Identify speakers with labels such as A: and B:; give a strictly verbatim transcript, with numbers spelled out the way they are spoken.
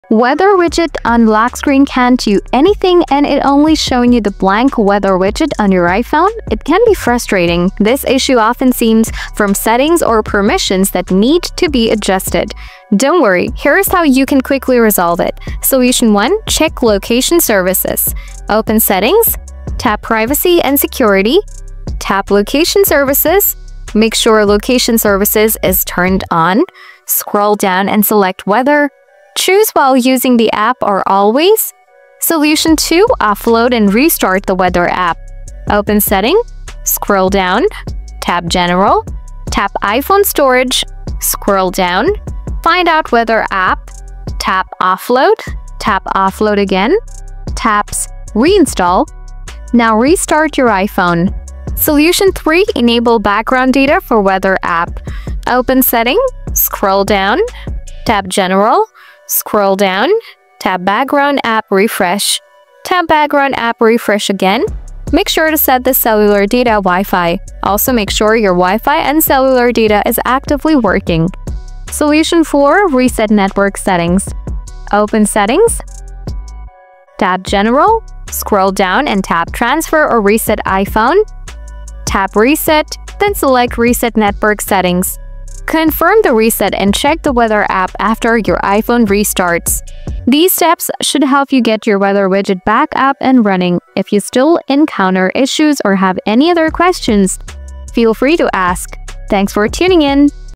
A: Weather widget on lock screen can't do anything and it only showing you the blank weather widget on your iPhone. It can be frustrating. This issue often stems from settings or permissions that need to be adjusted. Don't worry, here's how you can quickly resolve it. Solution one. Check location services. Open Settings, tap Privacy and Security, tap Location Services. Make sure Location Services is turned on. Scroll down and select Weather. Choose while using the app or always. Solution two. Offload and restart the weather app. Open Setting, scroll down, tap General, tap iPhone Storage, scroll down, find out Weather app, tap Offload, tap Offload again, taps Reinstall. Now restart your iPhone. Solution three. Enable background data for Weather app. Open Setting, scroll down, tap General, scroll down, tap Background app refresh, tap Background app refresh again. Make sure to set the cellular data Wi-Fi. Also make sure your Wi-Fi and cellular data is actively working. Solution four. Reset network settings. Open Settings, tap General, scroll down and tap Transfer or Reset iPhone. Tap Reset, then select Reset network settings. Confirm the reset and check the weather app after your iPhone restarts. These steps should help you get your weather widget back up and running. If you still encounter issues or have any other questions, feel free to ask. Thanks for tuning in.